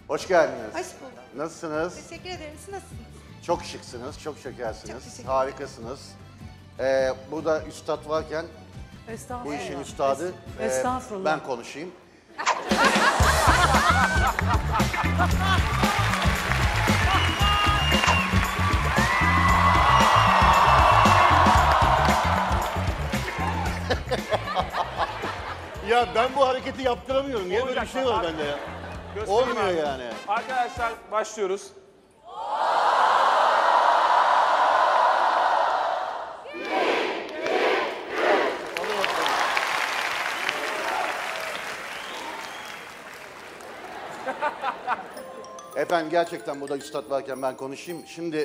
Hoş geldiniz. Hoş bulduk. Nasılsınız? Teşekkür ederim. Siz nasılsınız? Çok şıksınız, çok şekersiniz. Çok teşekkür ederim. Harikasınız. Burada üstad varken bu işin üstadı Estağfurullah. ben konuşayım. Ya ben bu hareketi yaptıramıyorum. Niye böyle bir şey var bende ya? Göstereyim Olmuyor abi. yani. Arkadaşlar başlıyoruz. Efendim gerçekten burada üstad varken ben konuşayım. Şimdi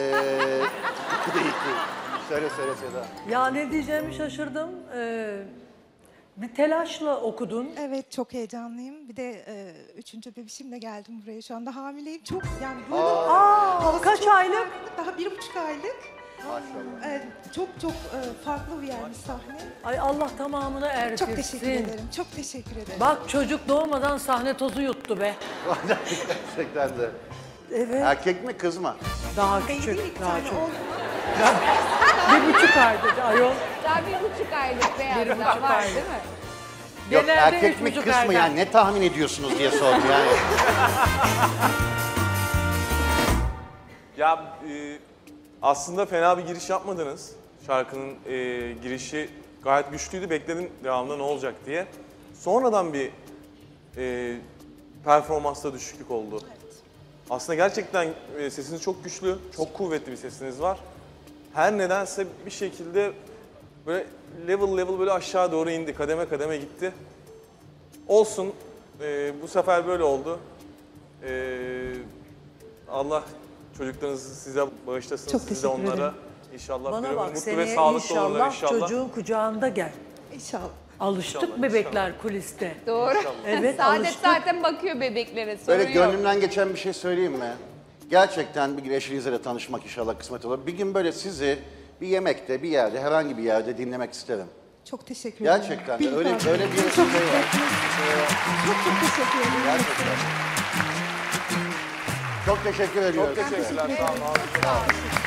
söyle Seda. Ya ne diyeceğimi şaşırdım. Bir telaşla okudun. Evet, çok heyecanlıyım. Bir de üçüncü bebişimle geldim buraya. Şu anda hamileyim. Çok yani buranın havası Kaç çok aylık? farklı. Daha 1,5 aylık. Maşallah. Çok farklı bir yermiş sahne. Ay Allah tamamını erdirsin. Çok teşekkür ederim. Çok teşekkür ederim. Bak çocuk doğmadan sahne tozu yuttu be. Gerçekten de. Evet. Erkek mi kız mı? Daha Benim küçük. ilk Daha tane çok. oldu. 1,5 ay dedi ayol. Daha 1,5 aylık beyazlar 1,5 var aylık. değil mi? Yok Genelde erkek mi 3,5 kız mı aydan. yani ne tahmin ediyorsunuz diye sordum yani. Ya aslında fena bir giriş yapmadınız. Şarkının girişi gayet güçlüydü. Bekledim devamında ne olacak diye. Sonradan bir performansta düşüklük oldu. Aslında gerçekten sesiniz çok güçlü, çok kuvvetli bir sesiniz var. Her nedense bir şekilde böyle level böyle aşağı doğru indi, kademe kademe gitti. Olsun, bu sefer böyle oldu. Allah çocuklarınızı size bağışlasın, Çok siz de teşekkür onlara. ederim. İnşallah Bana bir ömür bak mutlu ve seneye sağlıklı olurlar inşallah inşallah. çocuğun kucağında gel. İnşallah. Alıştık İnşallah, bebekler kuliste. Doğru. Evet, Saadet alıştık. zaten bakıyor bebeklere, sorun Böyle yok. gönlümden geçen bir şey söyleyeyim mi? Gerçekten bir gün eşinizle de tanışmak inşallah kısmet olur. Bir gün böyle sizi bir yemekte, bir yerde, herhangi bir yerde dinlemek isterim. Çok teşekkür ederim. Gerçekten de Bilmiyorum. öyle bir Çok şey var. çok teşekkür ederim. Gerçekten. Çok teşekkür ediyoruz. Çok teşekkürler, sağ olun. Sağ olun.